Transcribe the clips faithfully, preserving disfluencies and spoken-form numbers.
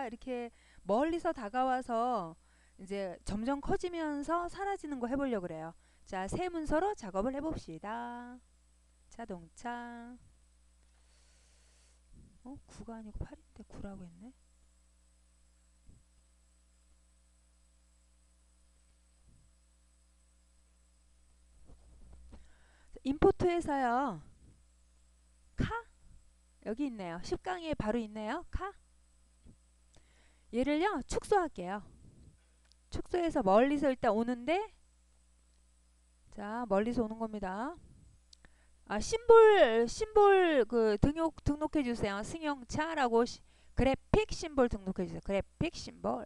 소리가 이렇게 멀리서 다가와서 이제 점점 커지면서 사라지는 거 해보려고 그래요. 자, 세 문서로 작업을 해봅시다. 자동차. 어? 구가 아니고 팔인데 구라고 했네. 임포트에서요. 카? 여기 있네요. 십 강의에 바로 있네요. 카? 얘를요. 축소할게요. 축소해서 멀리서 일단 오는데, 자, 멀리서 오는 겁니다. 아, 심볼, 심볼 그 등록, 등록해 주세요. 승용차라고 시, 그래픽 심볼 등록해 주세요. 그래픽 심볼.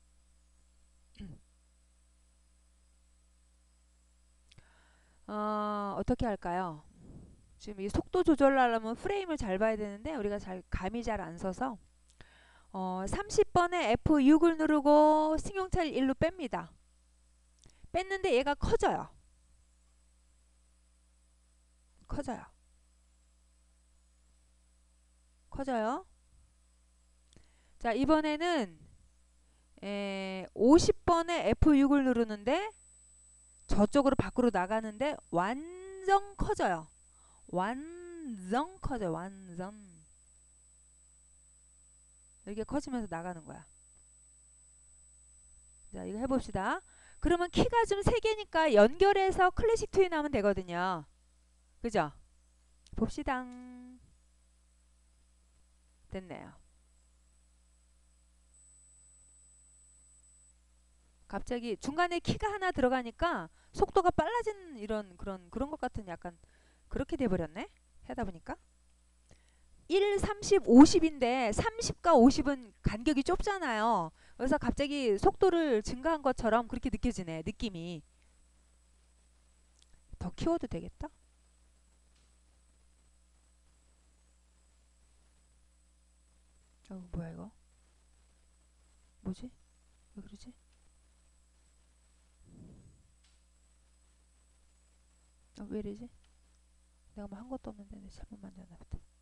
어, 어떻게 할까요? 지금 이 속도 조절하려면 프레임을 잘 봐야 되는데 우리가 잘 감이 잘 안 서서 어, 삼십 번에 에프 육을 누르고 승용차를 일로 뺍니다. 뺐는데 얘가 커져요. 커져요. 커져요. 자, 이번에는 에, 오십 번에 에프 육을 누르는데 저쪽으로 밖으로 나가는데 완전 커져요. 완전 커져요. 완전. 이렇게 커지면서 나가는 거야. 자, 이거 해봅시다. 그러면 키가 좀 세 개니까 연결해서 클래식 투인 하면 되거든요. 그죠? 봅시다. 됐네요. 갑자기 중간에 키가 하나 들어가니까 속도가 빨라진 이런 그런 그런 것 같은 약간 그렇게 돼버렸네. 하다 보니까 일, 삼십, 오십인데 삼십과 오십은 간격이 좁잖아요. 그래서 갑자기 속도를 증가한 것처럼 그렇게 느껴지네. 느낌이. 더 키워도 되겠다. 어, 뭐야 이거? 뭐지? 왜 그러지? 어, 왜 이러지? 내가 뭐 한 것도 없는데 내 잘못 만졌나 보다.